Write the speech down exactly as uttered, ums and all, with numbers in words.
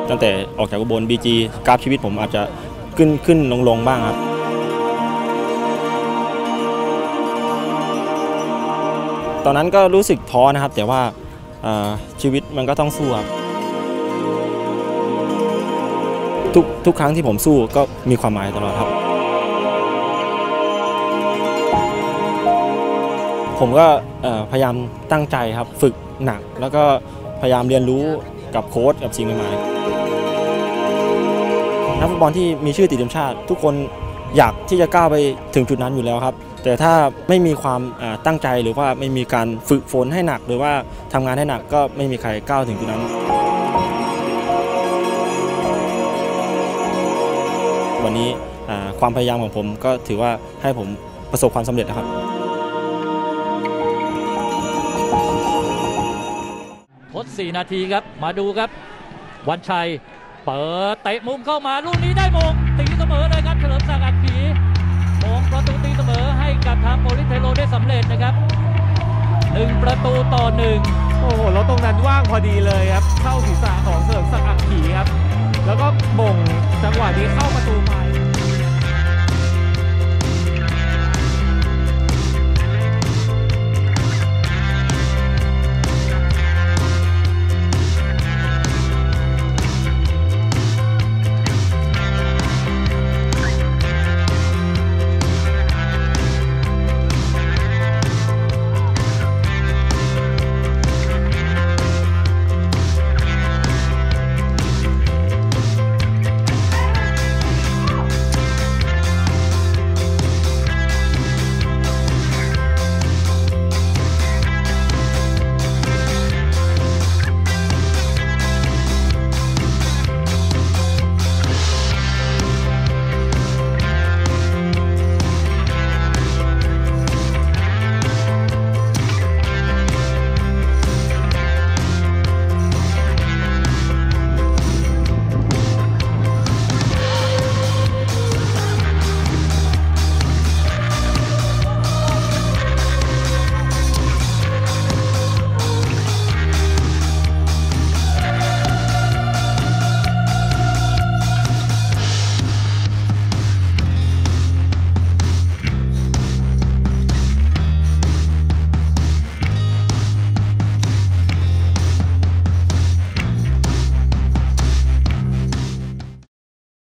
ตั้งแต่ออกจากอุบล บี จี กราฟชีวิตผมอาจจะขึ้นขึ้นลงลงบ้างครับตอนนั้นก็รู้สึกท้อนะครับแต่ว่าชีวิตมันก็ต้องสู้ครับทุกทุกครั้งที่ผมสู้ก็มีความหมายตลอดครับผมก็พยายามตั้งใจครับฝึกหนักแล้วก็พยายามเรียนรู้กับโค้ชกับสิ่งใหม่ๆนักฟุตบอลที่มีชื่อติดทีมชาติทุกคนอยากที่จะก้าวไปถึงจุดนั้นอยู่แล้วครับแต่ถ้าไม่มีความตั้งใจหรือว่าไม่มีการฝึกฝนให้หนักหรือว่าทำงานให้หนักก็ไม่มีใครก้าวถึงจุดนั้นวันนี้ความพยายามของผมก็ถือว่าให้ผมประสบความสำเร็จนะครับทดสี่นาทีครับมาดูครับวันชัยเปิดเตะมุมเข้ามาลูกนี้ได้มงตีเสมอเลยครับเฉลิมศักดิ์อัคคีมงประตูตีเสมอให้กับทางโปลิสเทโรได้สำเร็จนะครับหนึ่งประตูต่อหนึ่งโอ้โหแล้วตรงนั้นว่างพอดีเลยครับเข้าศีรษะของเฉลิมศักดิ์อัคคีครับแล้วก็มงจังหวะนี้เข้าประตูไป